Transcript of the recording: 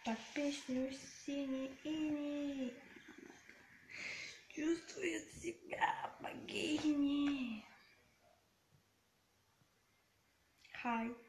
под песню синий иней чувствует себя богиней. Хай.